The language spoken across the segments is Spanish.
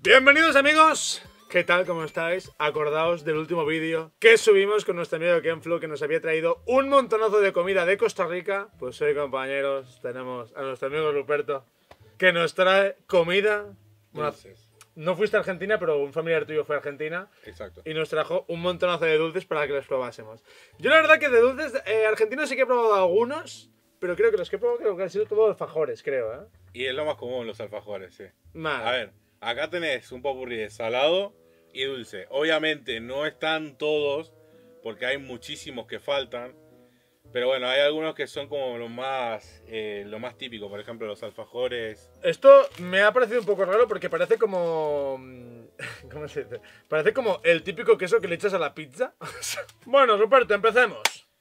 Bienvenidos amigos, ¿qué tal? ¿Cómo estáis? Acordaos del último vídeo que subimos con nuestro amigo Kenflo, que nos había traído un montonazo de comida de Costa Rica. Pues hoy, compañeros, tenemos a nuestro amigo Ruperto, que nos trae comida. Bueno, no fuiste a Argentina, pero un familiar tuyo fue a Argentina. Exacto. Y nos trajo un montonazo de dulces para que los probásemos. Yo la verdad que de dulces argentinos sí que he probado algunos, pero creo que los que he probado creo que han sido todos alfajores, creo, ¿eh? Y es lo más común los alfajores, sí. Vale. A ver, acá tenés un popurrí de salado y dulce. Obviamente no están todos, porque hay muchísimos que faltan. Pero bueno, hay algunos que son como lo más típico. Por ejemplo, los alfajores. Esto me ha parecido un poco raro porque parece como... ¿Cómo se dice? Parece como el típico queso que le echas a la pizza. Bueno, Ruperto, empecemos.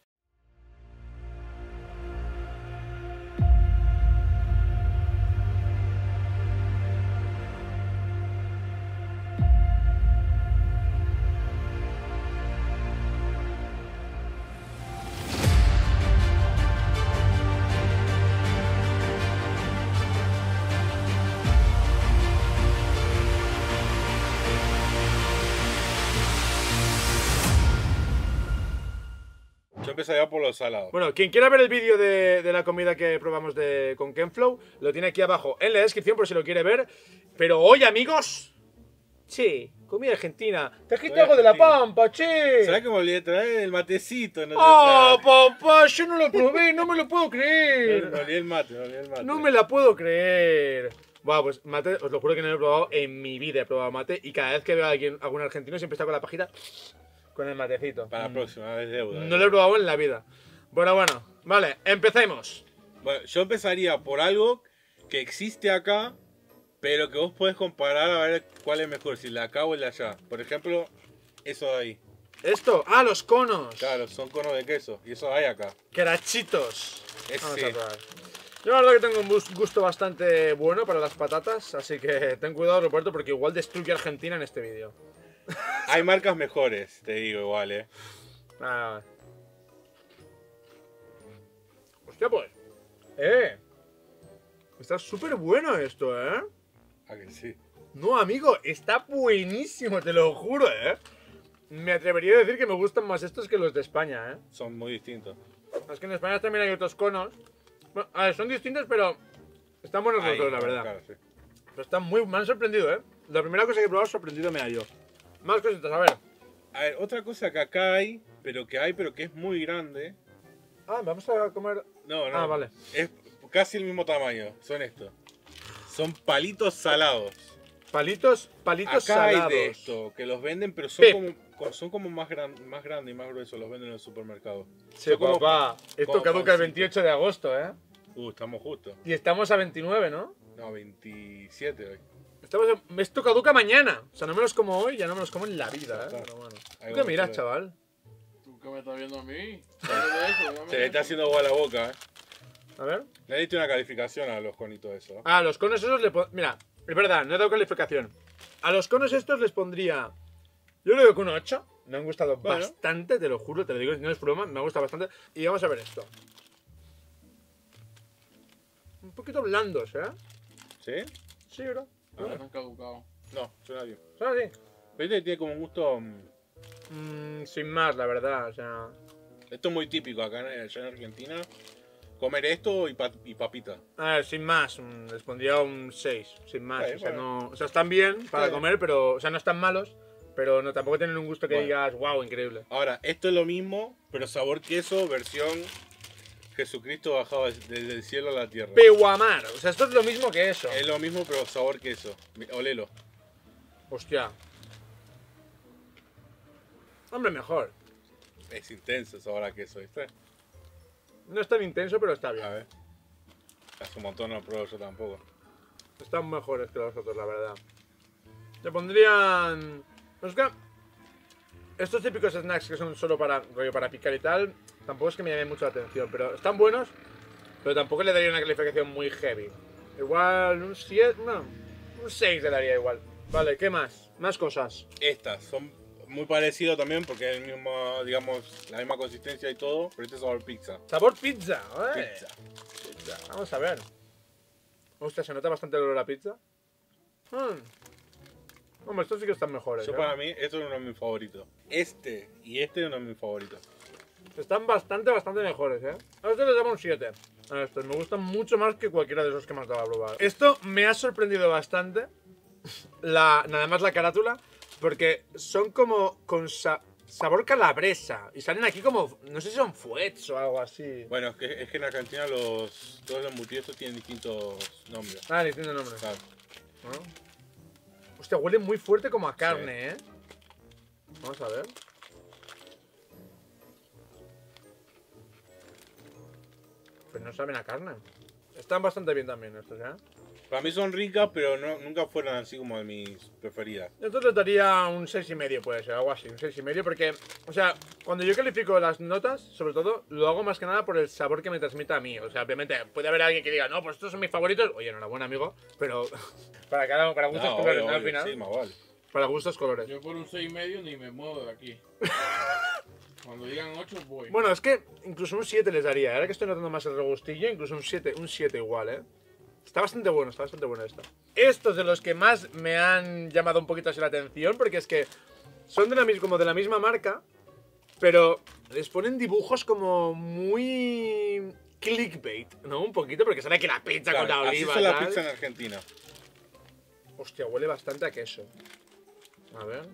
Yo empezaría por los salados. Bueno, quien quiera ver el vídeo de la comida que probamos con Kenflo, lo tiene aquí abajo en la descripción por si lo quiere ver. Pero hoy, amigos... Sí, comida argentina. Trajiste algo de la Pampa, che. ¿Sabes que me olvidé de traer el matecito? No ¡Oh, papá! Yo no lo probé, no me lo puedo creer. Me olvidé el mate, No me la puedo creer. Buah, pues mate, os lo juro que no lo he probado en mi vida. He probado mate y cada vez que veo a algún argentino siempre está con la pajita con el matecito. Para la próxima vez deuda. No lo he probado en la vida. Bueno, vale, empecemos. Bueno, yo empezaría por algo que existe acá, pero que vos podés comparar a ver cuál es mejor, si el de acá o el de allá. Por ejemplo, eso de ahí. Esto, los conos. Claro, son conos de queso, y eso hay acá. Carachitos. Ese. Vamos a probar. Yo la verdad que tengo un gusto bastante bueno para las patatas, así que ten cuidado, Roberto, porque igual destruye a Argentina en este vídeo. Hay marcas mejores, te digo igual, Ah. Hostia, pues. Está súper bueno esto, ¿eh? ¿A que sí? No, amigo, está buenísimo, te lo juro, ¿eh? Me atrevería a decir que me gustan más estos que los de España, ¿eh? Son muy distintos. Es que en España también hay otros conos. Bueno, a ver, son distintos, pero están buenos los dos, la verdad. Claro, sí. Pero me han sorprendido, ¿eh? La primera cosa que he probado sorprendido me ha yo. Más cositas, a ver. A ver, otra cosa que acá hay, pero que es muy grande. Ah, vamos a comer... No, no. Ah, vale. Es casi el mismo tamaño, son estos. Son palitos salados. Palitos Acá salados. hay de esto, que los venden, pero son como más grandes y más gruesos, los venden en el supermercado. Sí, Son como papá. Esto como caduca el pancito. 28 de agosto, ¿eh? Estamos justos. Y estamos a 29, ¿no? No, 27 hoy. Esto caduca mañana. O sea, no me los como hoy, ya no me los como en la vida, ¿eh? Está. Pero bueno. Ahí ¿Tú qué vamos miras, a ver. chaval? ¿Tú qué me estás viendo a mí? Se le está haciendo agua a la boca, A ver. Le diste una calificación a los conitos esos. Ah, los conos esos le Mira, es verdad, no he dado calificación. A los conos estos les pondría... Yo le doy con un 8. Me han gustado Bueno. bastante, te lo juro, te lo digo, no es broma, me ha gustado bastante. Y vamos a ver esto. Un poquito blandos, ¿eh? ¿Sí? Sí, bro. Ahora están caducados. No, suena bien. Son así. Viste que tiene como un gusto. Sin más, la verdad, o sea... Esto es muy típico acá allá en Argentina. Comer esto y papita. A ver, sin más, les pondría un 6, sin más. Sí, o sea, bueno. no, o sea, están bien para Sí. comer, pero... O sea, no están malos, pero no, tampoco tienen un gusto que Bueno. digas, wow, increíble. Ahora, esto es lo mismo, pero sabor queso, versión Jesucristo bajado desde el cielo a la tierra. Pehuamar, o sea, esto es lo mismo que eso. Es lo mismo, pero sabor queso. Olelo. Hostia. Hombre, mejor. Es intenso el sabor a queso, ¿viste? No es tan intenso, pero está bien. A ver. Hace un montón no lo pruebo yo tampoco. Están mejores que los otros, la verdad. Le pondrían... Es que... Estos típicos snacks que son solo para, rollo, para picar y tal, tampoco es que me llamen mucho la atención, pero están buenos, pero tampoco le daría una calificación muy heavy. Igual un 7, no, un 6 le daría igual. Vale, ¿qué más? Más cosas. Estas son muy parecidos también porque es el mismo, digamos, la misma consistencia y todo, pero este es sabor pizza. Sabor pizza, ¿eh? Pizza. Vamos a ver. Hostia, se nota bastante el olor a pizza. Hombre, estos sí que están mejores. Yo para mí, esto es uno de mis favoritos. Este y este es uno de mis favoritos. Están bastante mejores, ¿eh? A estos les damos un 7. A estos me gustan mucho más que cualquiera de esos que me has dado a probar. Esto me ha sorprendido bastante. Nada más la carátula. Porque son como con sabor calabresa. Y salen aquí como, no sé si son fuets o algo así. Bueno, es que en Argentina todos los embutidos tienen distintos nombres. Ah, distinto nombre. Claro. ¿No? Hostia, huele muy fuerte como a carne, ¿eh? Vamos a ver. Pues no saben a carne. Están bastante bien también estos, ¿eh? Para mí son ricas, pero nunca fueron así como de mis preferidas. Entonces les daría un 6,5, puede ser, algo así, un 6,5, porque, o sea, cuando yo califico las notas, sobre todo, lo hago más que nada por el sabor que me transmite a mí. O sea, obviamente, puede haber alguien que diga, no, pues estos son mis favoritos. Oye, enhorabuena, amigo, pero para gustos No, colores, obvio, ¿no? Al obvio, final, sí, más vale. para gustos colores. Yo por un 6,5 ni me muevo de aquí. Cuando digan 8 voy. Bueno, es que incluso un 7 les daría. Ahora que estoy notando más el regustillo, incluso un 7 igual, ¿eh? Está bastante bueno esto. Estos de los que más me han llamado un poquito así la atención, porque es que son como de la misma marca, pero les ponen dibujos como muy clickbait, ¿no? Un poquito, porque sale aquí la pizza con la Claro, así oliva. es la tal. pizza en Argentina. Hostia, huele bastante a queso. A ver.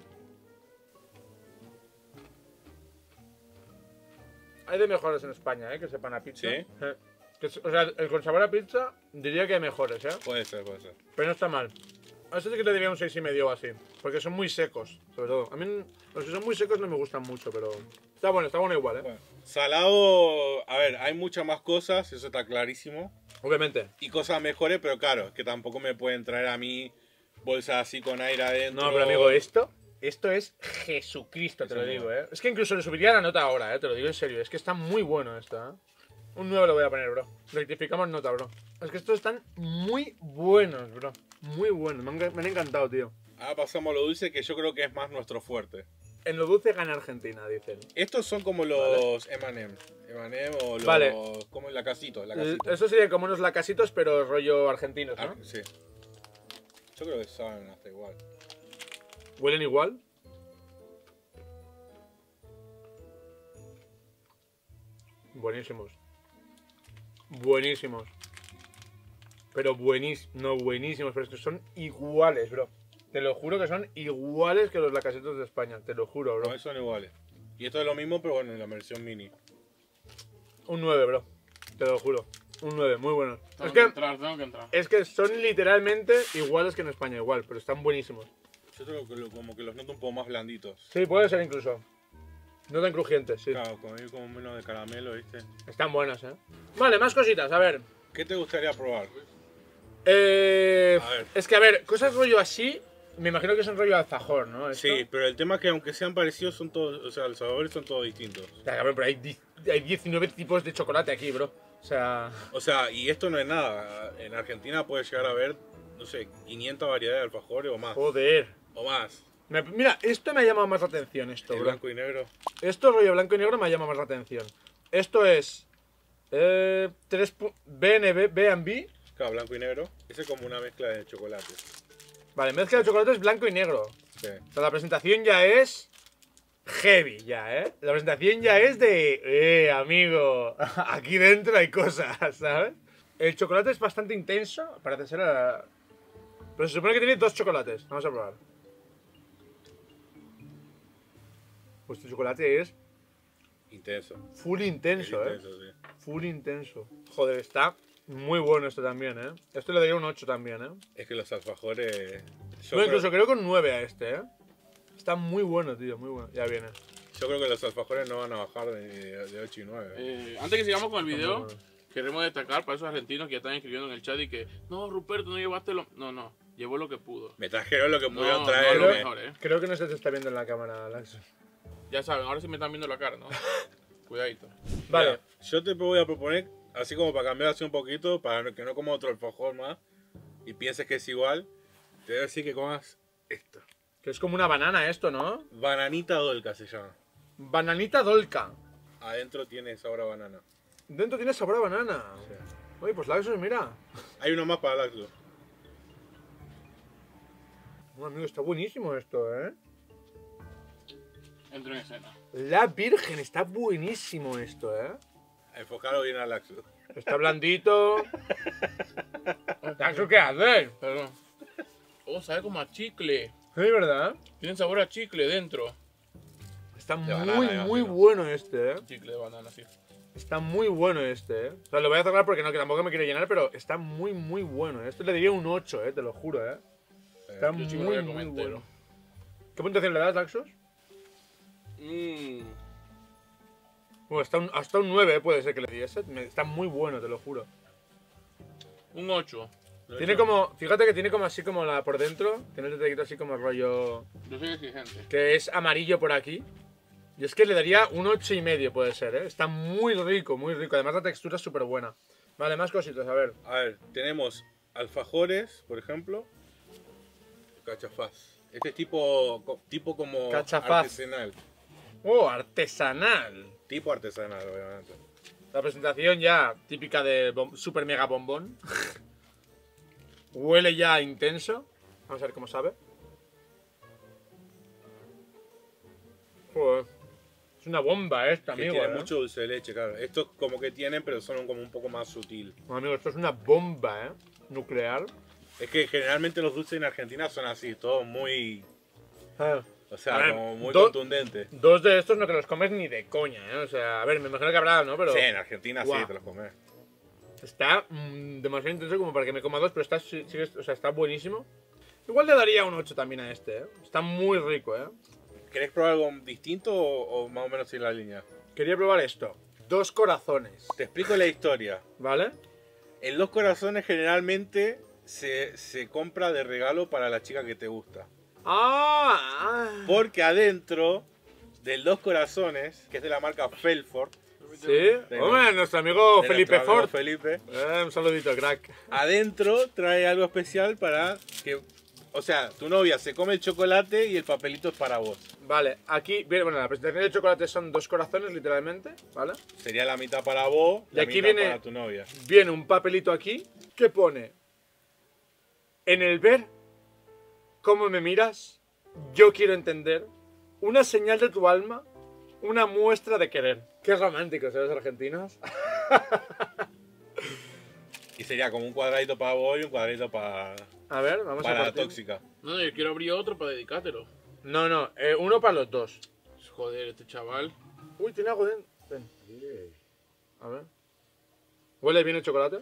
Hay de mejores en España, ¿eh? Que sepan a pizza. ¿Sí? O sea, el con sabor a pizza diría que hay mejores, ¿eh? Puede ser, puede ser. Pero no está mal. A eso sí que le diría un 6,5 o así. Porque son muy secos, sobre todo. A mí los que son muy secos no me gustan mucho, pero... Está bueno igual, ¿eh? Bueno, salado, a ver, hay muchas más cosas, eso está clarísimo. Obviamente. Y cosas mejores, pero claro, que tampoco me pueden traer a mí bolsas así con aire adentro. No, pero amigo, esto es Jesucristo, te lo Sí, digo, ¿eh? Es que incluso le subiría la nota ahora, ¿eh? Te lo digo en serio. Es que está muy bueno esto, ¿eh? Un 9 lo voy a poner, bro. Rectificamos nota, bro. Es que estos están muy buenos, bro. Muy buenos. Me han encantado, tío. Ahora pasamos a lo dulce, que yo creo que es más nuestro fuerte. En lo dulce gana Argentina, dicen. Estos son como los M&M. M&M o los... Vale. Como el lacasito, la casita. Eso sería como unos lacasitos, pero rollo argentinos, ¿no? Sí. Yo creo que saben hasta igual. ¿Huelen igual? Buenísimos. Buenísimos. Pero no buenísimos, pero es que son iguales, bro. Te lo juro que son iguales que los lacasitos de España. Te lo juro, bro. No, son iguales. Y esto es lo mismo, pero bueno, en la versión mini. Un 9, bro. Te lo juro. Un 9, muy bueno. Tengo que entrar. Es que son literalmente iguales que en España, igual, pero están buenísimos. Yo creo que como que los noto un poco más blanditos. Sí, puede ser incluso. No tan crujientes, sí. Claro, como menos de caramelo, ¿viste? Están buenas, ¿eh? Vale, más cositas, a ver. ¿Qué te gustaría probar? A ver. Es que, a ver, cosas rollo así, me imagino que son rollo alfajor, ¿no? ¿Esto? Sí, pero el tema es que aunque sean parecidos, son todos, o sea, los sabores son todos distintos. Ya, cabrón, pero hay 19 tipos de chocolate aquí, bro. O sea, Y esto no es nada. En Argentina puedes llegar a ver, no sé, 500 variedades de alfajores o más. joder. O más. Mira, esto me ha llamado más la atención, esto, El bro. blanco y negro. Esto rollo blanco y negro me ha llamado más la atención. Esto es... B&B. Claro, blanco y negro. Ese es como una mezcla de chocolate. Vale, mezcla de chocolates blanco y negro. Sí. O sea, la presentación ya es... heavy, ya, ¿eh? La presentación ya es de... amigo, aquí dentro hay cosas, ¿sabes? El chocolate es bastante intenso, parece ser... Pero se supone que tiene 2 chocolates. Vamos a probar. Pues este chocolate es Intenso. full intenso, Es intenso, sí. Full intenso. Joder, está muy bueno esto también, ¿eh? Esto le daría un 8 también, ¿eh? Es que los alfajores... Bueno, incluso creo con 9 a este, ¿eh? Está muy bueno, tío, muy bueno. Ya viene. Yo creo que los alfajores no van a bajar de 8 y 9. Antes que sigamos con el video, Muy bueno. queremos destacar para esos argentinos que ya están escribiendo en el chat y que no, Ruperto, no llevaste lo. No, llevó lo que pudo. Me trajeron lo que pudieron No, traerme. no lo mejor, Creo que no se te está viendo en la cámara, Alex. Ya saben, ahora sí me están viendo la cara, ¿no? Cuidadito. Vale. Mira, yo te voy a proponer, así como para cambiar así un poquito, para que no coma otro alfajor más y pienses que es igual, te voy a decir que comas esto. Que es como una banana esto, ¿no? Bananita dolca se llama. Bananita dolca. Adentro tiene sabor a banana. Dentro tiene sabor a banana. Sí. Oye, pues Laxus, mira. Hay uno más para Lacto. Amigo, está buenísimo esto, ¿eh? Entro en escena. La Virgen, está buenísimo esto, ¿eh? Enfocarlo bien al Laxus. Está blandito. ¿Laxus qué haces? Perdón. Oh, sabe como a chicle. Sí, ¿verdad? Tiene sabor a chicle dentro. Está De muy, banana, muy imagino. bueno este, ¿eh? Chicle de banana, sí. Está muy bueno este, ¿eh? O sea, lo voy a cerrar porque no, que tampoco me quiero llenar, pero está muy, muy bueno. Esto le diría un 8, ¿eh? Te lo juro, ¿eh? Está Yo sí me lo muy, voy a comer muy entero. bueno. ¿Qué puntuación le das, Laxus? Bueno, hasta un 9, puede ser que le diese. Está muy bueno, te lo juro. Un 8. Tiene como, fíjate que tiene como así como la por dentro, tiene el detallito así como rollo, Yo soy exigente. que es amarillo por aquí. Y es que le daría un 8,5 puede ser, ¿eh? Está muy rico, muy rico. Además la textura es súper buena. Vale, más cositas, a ver. A ver, tenemos alfajores, por ejemplo. Cachafaz. Este es tipo como Cachafaz. artesanal. Oh, artesanal. Tipo artesanal, obviamente. La presentación ya típica de super mega bombón. Huele ya intenso. Vamos a ver cómo sabe. Joder. Es una bomba esta, Que amigo. tiene ¿eh? mucho dulce de leche, claro. Estos como que tienen, pero son como un poco más sutil. Bueno, amigo, esto es una bomba, ¿eh? Nuclear. Es que generalmente los dulces en Argentina son así, todos muy... Ah. O sea, A ver, como muy do- contundentes. Dos de estos no te los comes ni de coña, ¿eh? O sea, a ver, me imagino que habrá, ¿no? Pero Sí, en Argentina Guau. sí te los comes. está demasiado intenso como para que me coma dos, pero está, o sea, está buenísimo. Igual le daría un 8 también a este, ¿eh? Está muy rico, ¿eh? ¿Querés probar algo distinto o más o menos en la línea? Quería probar esto. 2 corazones, Te explico la historia. ¿vale? El 2 corazones generalmente se compra de regalo para la chica que te gusta. Porque adentro del 2 corazones, que es de la marca Felford, Sí. Hombre, nuestro amigo de Felipe nuestro amigo Ford. Felipe, Un saludito, crack. adentro trae algo especial para que... O sea, tu novia se come el chocolate y el papelito es para vos. Vale, aquí, bien, bueno, la presentación de chocolate son 2 corazones, literalmente, ¿vale? Sería la mitad para vos, Y la aquí mitad viene- para tu novia. Viene un papelito aquí que pone: en el ver cómo me miras, yo quiero entender una señal de tu alma, una muestra de querer. Qué románticos, ¿eh, los argentinos? Y sería como un cuadradito para vos y un cuadradito para A ver, vamos a la partir. tóxica. No, yo quiero abrir otro para dedicártelo. No, uno para los dos. Joder, este chaval. Uy, tiene algo dentro. Ven. A ver. ¿Huele bien el chocolate?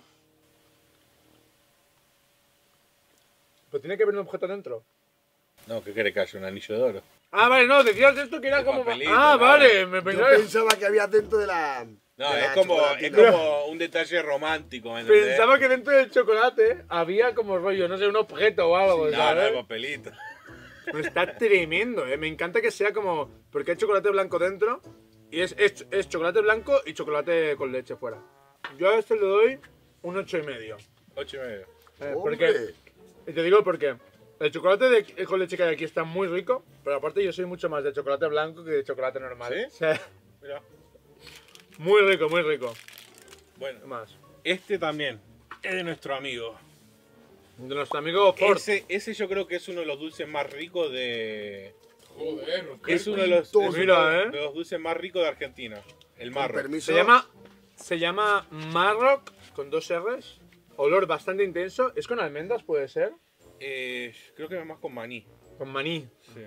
Pero tiene que haber un objeto dentro. No, ¿qué querés que haya? Un anillo de oro. Ah, vale, no, decías esto que era El como... papelito, Ah, claro. vale, me Yo pensaba... pensaba que había dentro de la. No, de la es como chocolatina. un detalle romántico, ¿me entendés? Pensaba que dentro del chocolate había como rollo, no sé, un objeto o algo, No, no ¿sabes? es papelito. Pero está tremendo, ¿eh? Me encanta que sea como... Porque hay chocolate blanco dentro y es chocolate blanco y chocolate con leche fuera. Yo a este le doy un 8,5. 8,5. Porque... Hombre, Y te digo por qué. El chocolate con leche que hay aquí está muy rico, pero aparte yo soy mucho más de chocolate blanco que de chocolate normal. ¿Sí? O sea, Mira. muy rico, muy rico. Bueno, ¿Qué más? este también es de nuestro amigo. De nuestro amigo Ford. Ese yo creo que es uno de los dulces más ricos de... Joder, Ruperto. Es uno de los, Mira, es uno ¿eh? de los dulces más ricos de Argentina. El con marro. permiso. Se llama Marroc con 2 R's. Olor bastante intenso. ¿Es con almendras, puede ser? Creo que es más con maní. Con maní. Sí.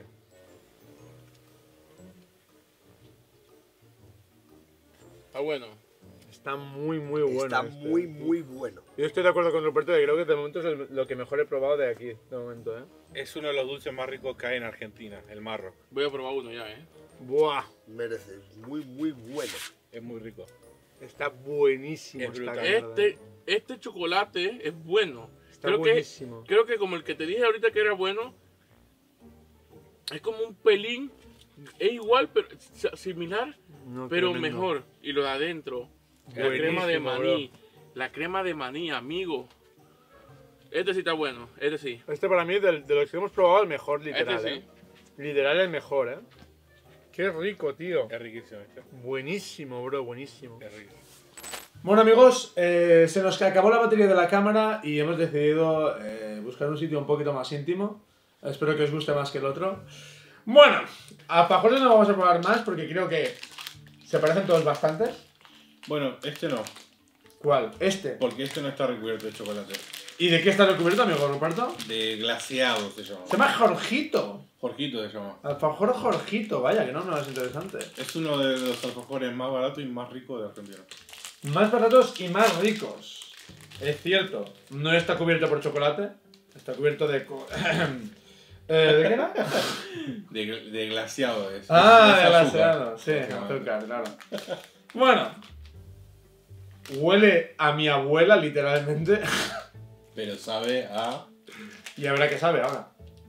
Ah, bueno. Está muy, muy bueno. Está este. muy, muy bueno. Yo estoy de acuerdo con Ruperto y creo que de momento es lo que mejor he probado de aquí. De momento, ¿eh? Es uno de los dulces más ricos que hay en Argentina, el marro. Voy a probar uno ya, Buah. Merece. Muy, muy bueno. Es muy rico. Está buenísimo. Es esta brutal. mierda. Este chocolate es bueno. Está creo buenísimo. creo que como el que te dije ahorita que era bueno, es como un pelín, es igual, pero similar, No, pero tremendo. mejor. Y lo de adentro, la Buenísimo, crema de maní, bro. la crema de maní, amigo. Este sí está bueno, este sí. Este para mí, de los que hemos probado, el mejor, literal, Este sí. ¿eh? Literal, el mejor, ¿eh? Qué rico, tío. Es riquísimo este. Buenísimo, bro, buenísimo. Es rico. Bueno, amigos, se nos acabó la batería de la cámara y hemos decidido buscar un sitio un poquito más íntimo. Espero que os guste más que el otro. Bueno, alfajores no vamos a probar más porque creo que se parecen todos bastante. Bueno, este no, ¿Cuál? Este. porque este no está recubierto de chocolate. ¿Y de qué está recubierto, amigo Ruperto? De glaseado se llama. Se llama Jorgito. Jorgito se llama. Alfajor Jorgito, vaya, que no es interesante. Es uno de los alfajores más baratos y más ricos de Argentina. Más baratos y más ricos. Es cierto, no está cubierto por chocolate, está cubierto de... ¿De qué era? De glaseado es. Ah, Es de azúcar. glaseado, sí, Básicamente. azúcar, claro. Bueno, huele a mi abuela, literalmente, Pero sabe a... y habrá que sabe ahora.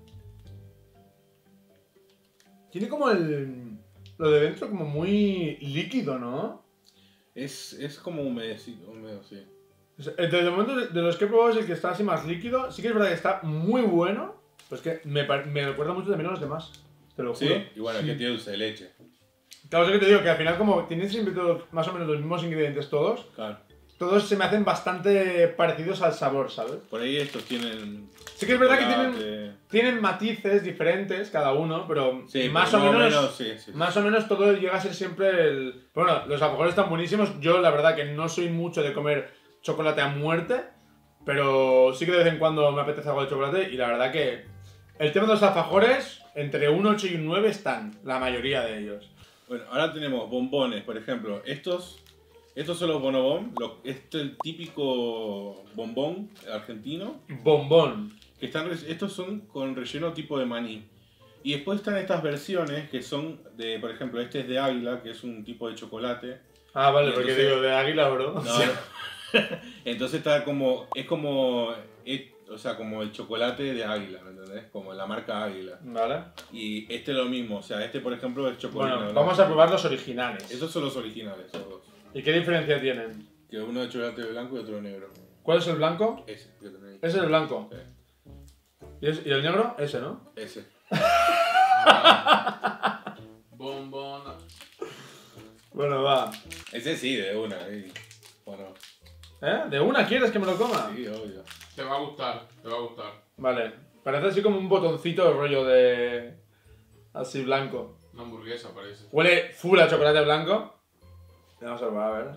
Tiene como lo de dentro como muy líquido, ¿no? Es como humedecido, húmedo, sí. O sea, desde el momento de los que he probado es el que está así más líquido. Sí que es verdad que está muy bueno, pero es que me recuerda mucho también a los demás. Te lo juro. Sí, y bueno, es que tiene dulce de leche. Claro, es que te digo que al final como tienen siempre todos, más o menos los mismos ingredientes todos, Claro. todos se me hacen bastante parecidos al sabor, ¿sabes? Por ahí estos tienen... Sí que es verdad que chocolate. tienen matices diferentes cada uno, pero Sí, más pero o menos... sí, sí. Más o menos todo llega a ser siempre el... Bueno, los alfajores están buenísimos. Yo la verdad que no soy mucho de comer chocolate a muerte, pero sí que de vez en cuando me apetece algo de chocolate y la verdad que el tema de los alfajores, entre un 8 y un 9 están, la mayoría de ellos. Bueno, ahora tenemos bombones, por ejemplo. Estos son los bonobón. Este es el típico bombón argentino. Bombón. Que estos son con relleno tipo de maní. Y después están estas versiones que son de, por ejemplo, este es de águila, que es un tipo de chocolate. Ah, vale, Y porque entonces- digo, de águila, bro. No, entonces está como, es como, o sea, como el chocolate de águila, ¿me entendés? Como la marca águila. Vale. Y este es lo mismo, o sea, este por ejemplo es chocolate. Bueno, vamos a probar los originales. Estos son los originales, esos dos. ¿Y qué diferencia tienen? Que uno de chocolate blanco y otro de negro. ¿Cuál es el blanco? Ese, que tenéis. Ese es el blanco. Sí, ¿Y el negro? Ese, ¿no? ese. Bombón. Bueno, va. Ese sí, de una. Bueno, ¿Eh? ¿De una quieres que me lo coma? sí, obvio. Te va a gustar, te va a gustar. Vale. Parece así como un botoncito de rollo de... Así blanco. Una hamburguesa parece. Huele full a chocolate blanco. Vamos a probar, a ver.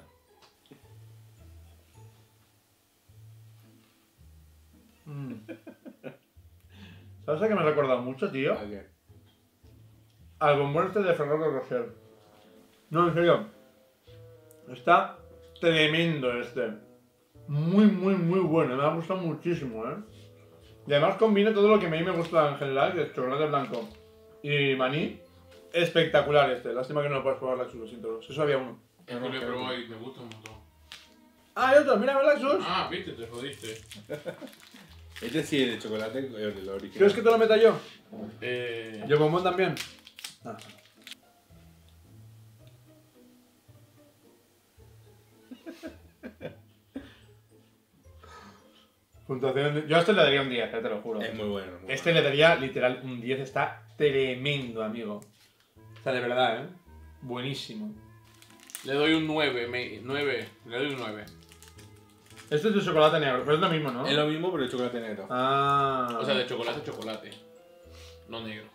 ¿Sabes a qué me ha recordado mucho, tío? Ok. Al bombón este de Ferrero Rocher. No, en serio. Está tremendo este. Muy, muy, muy bueno. Me ha gustado muchísimo, ¿eh? Y además combina todo lo que a mí me gusta en general, que es chocolate blanco y maní. Espectacular este. Lástima que no lo puedas probar, Laxus, lo siento. Eso había uno. Es que lo he probado y me gusta un montón. Ah, hay otro. Mira, Laxus. Ah, viste, te jodiste. Este sí es de chocolate, el de lo original. ¿Quieres que te lo meta yo? Eh, ¿Y el bombón también? Ah. Puntuación. Yo a este le daría un 10, te lo juro. Es muy bueno. muy Este bueno. le daría literal un 10, está tremendo, amigo. O sea, de verdad, ¿eh? Buenísimo. le doy un 9, 9, le doy un 9. Este es de chocolate negro, pero es lo mismo, ¿no? Es lo mismo, pero de chocolate negro. Ah. O sea, de chocolate a chocolate, no negro.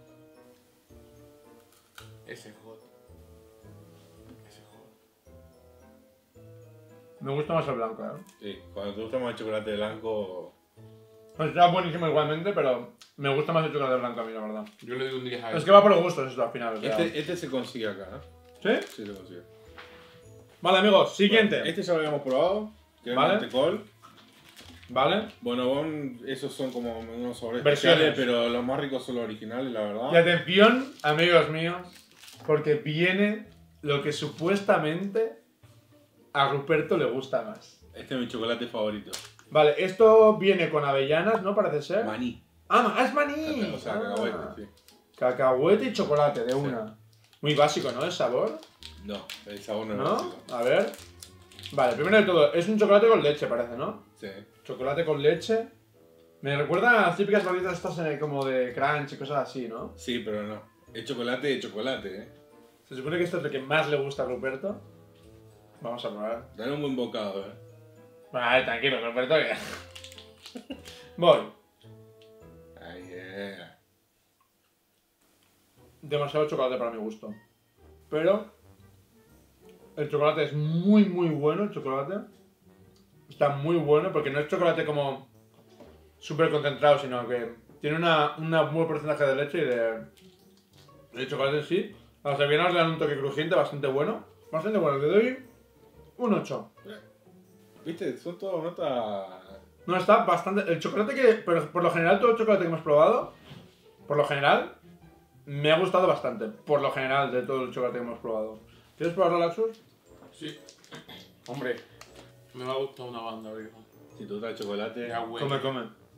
Ese es hot. Ese es hot. Me gusta más el blanco, ¿eh? Sí, cuando te gusta más el chocolate blanco. Está buenísimo igualmente, pero me gusta más el chocolate blanco a mí, la verdad. Yo le doy un 10 a Es este. que va por los gustos esto al final, o sea. Este se consigue acá, ¿no? ¿Sí? Sí, se consigue. Vale, amigos, siguiente. Bueno, este ya lo habíamos probado. Que es Vale. mantecol. ¿Vale? Bonobón, esos son como unos sabores Versiones. especiales, pero los más ricos son los originales, la verdad. Y atención, amigos míos, porque viene lo que supuestamente a Ruperto le gusta más. Este es mi chocolate favorito. Vale, esto viene con avellanas, ¿no? Parece ser. Maní. Es maní. O sea, Ah. cacahuete, sí. Cacahuete y chocolate, de una. Muy básico, ¿no? El sabor, No, el sabor no es ¿no? básico. A ver. Vale, primero de todo, es un chocolate con leche, parece, ¿no? Sí. Chocolate con leche. Me recuerda a las típicas barritas estas como de crunch y cosas así, ¿no? Sí, pero no. Es chocolate de chocolate, ¿eh? Se supone que esto es lo que más le gusta a Ruperto. Vamos a probar. Dale un buen bocado, ¿eh? Vale, tranquilo, Ruperto. Que... Voy. Ahí, Demasiado chocolate para mi gusto. Pero el chocolate es muy bueno, el chocolate. Está muy bueno porque no es chocolate como súper concentrado, sino que tiene un buen porcentaje de leche y de chocolate en sí. A las avellanas le dan un toque crujiente bastante bueno. Bastante bueno, le doy un 8. ¿Viste? Son todas notas... No, está bastante... El chocolate que... Pero por lo general, todo el chocolate que hemos probado, por lo general, me ha gustado bastante. Por lo general, de todo el chocolate que hemos probado. ¿Quieres probarlo, Laxus? Sí. Hombre, me va a gustar una banda, viejo. Si te gusta el chocolate... Ya huele. Come.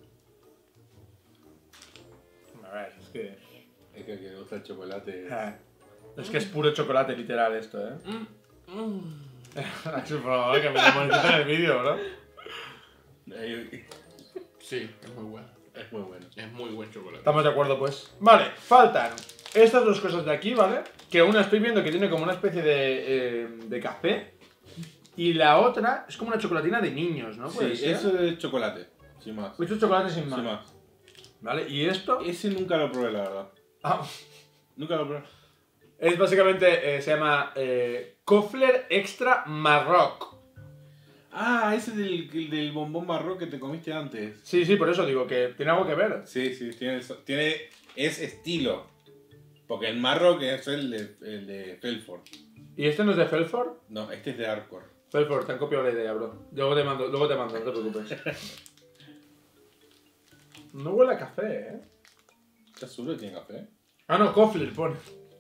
A ver, es que... Es que le gusta el chocolate... Es que es puro chocolate, literal, esto, ¿eh? Laxus, por favor, que me demonetiza en el vídeo, bro. Sí, es muy bueno. Es muy bueno. Es muy buen chocolate. Estamos de acuerdo, pues. Vale, faltan estas dos cosas de aquí, ¿vale? Que una estoy viendo que tiene como una especie de café. Y la otra es como una chocolatina de niños, ¿no? ¿Puede Sí, ser? eso es chocolate, sin más. He hecho chocolate sin más. Sin más. ¿Vale? Y esto Ese nunca lo probé, la verdad. Nunca lo probé. es básicamente, se llama Kofler Extra Marroc. Ah, ese es del bombón marrón que te comiste antes. Sí, por eso digo que tiene algo que ver. Sí, es estilo. Porque el marrón es el de Felford. ¿Y este no es de Felford? No, este es de Arcor. Felford, te han copiado la idea, bro. Luego te mando, no te preocupes. No huele a café, ¿eh? ¿Está azul o tiene café? Ah, no, Kofler pone.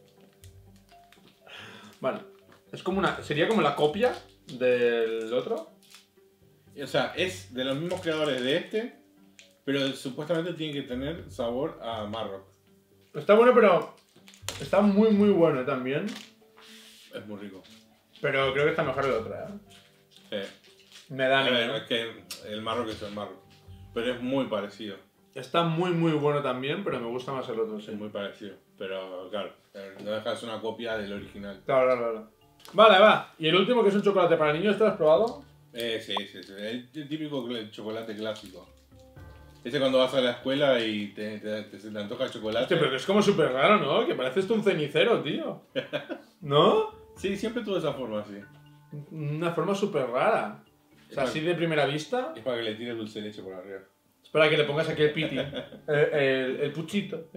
Vale. Es como una... Sería como la copia del otro. O sea, es de los mismos creadores de este, pero supuestamente tiene que tener sabor a Marrock. Está bueno, pero... Está muy bueno también. Es muy rico. Pero creo que está mejor el otro, ¿eh? Me da A ver, miedo. es que el Marrock es el Marrock. Pero es muy parecido. Está muy bueno también, pero me gusta más el otro, sí. Es muy parecido. Pero claro, no dejas una copia del original. Claro. Vale, va. Y el último, que es un chocolate para niños, ¿te lo has probado? Sí. El típico chocolate clásico. Ese cuando vas a la escuela y se te antoja el chocolate. Hostia, pero que es como súper raro, ¿no? Que parece esto un cenicero, tío. ¿No? Sí, siempre tuve esa forma así. Una forma súper rara. O sea, así de primera vista. Es para que le tires dulce de leche por arriba. Espera que le pongas aquí el piti. El puchito.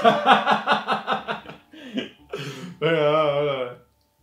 Venga, va.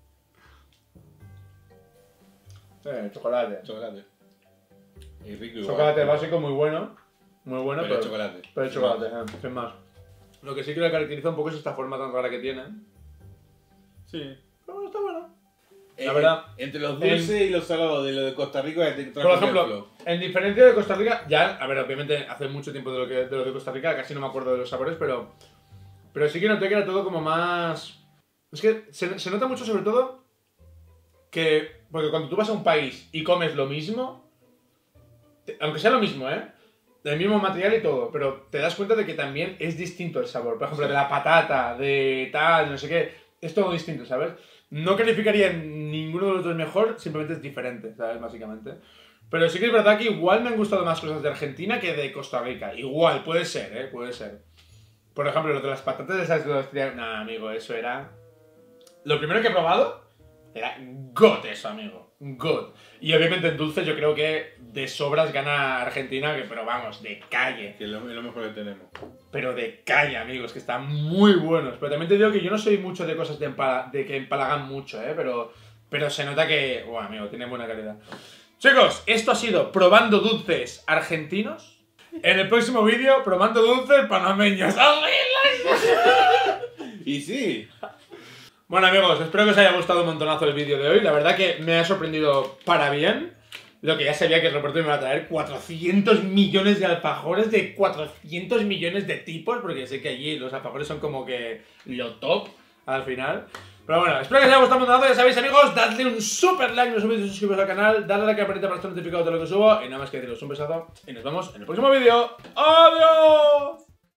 Chocolate. Chocolate. Y rico igual. Chocolate básico muy bueno. Muy bueno, Pero chocolate. Pero chocolate, sin más. Lo que sí que lo caracteriza un poco es esta forma tan rara que tiene. Sí. Pero bueno, está bueno. La verdad, Entre los dulces y los salados de lo de Costa Rica, te por ejemplo, en diferencia de Costa Rica, ya, a ver, obviamente hace mucho tiempo de lo de Costa Rica, casi no me acuerdo de los sabores, pero sí que noté que era todo como más... Es que se nota mucho sobre todo que, porque cuando tú vas a un país y comes lo mismo, aunque sea lo mismo, del mismo material y todo, pero te das cuenta de que también es distinto el sabor. Por ejemplo, de la patata, de tal, no sé qué, es todo distinto, ¿sabes? No calificaría ninguno de los dos mejor, simplemente es diferente, ¿sabes? Básicamente. Pero sí que es verdad que igual me han gustado más cosas de Argentina que de Costa Rica. Igual, puede ser, puede ser. Por ejemplo, lo de las patatas de esas de... No, amigo, eso era... Lo primero que he probado era God eso, amigo. God. Y obviamente en dulce yo creo que de sobras gana Argentina, pero vamos, de calle. Que es lo mejor que tenemos. Pero de calle, amigos, que están muy buenos. Pero también te digo que yo no soy mucho de cosas de que empalagan mucho, pero se nota que, bueno, amigo, tiene buena calidad. Chicos, esto ha sido probando dulces argentinos. En el próximo vídeo, probando dulces panameños. Y sí. Bueno, amigos, espero que os haya gustado un montonazo el vídeo de hoy. La verdad que me ha sorprendido para bien. Lo que ya sabía que el reporte me iba a traer 400 millones de alfajores de 400 millones de tipos, porque sé que allí los alfajores son como que lo top al final. Pero bueno, espero que os haya gustado un montonazo. Ya sabéis, amigos, dadle un super like, no os olvidéis de suscribiros al canal, dadle a la campanita para estar notificados de lo que subo. Y nada más que deciros un besazo y nos vemos en el próximo vídeo. ¡Adiós!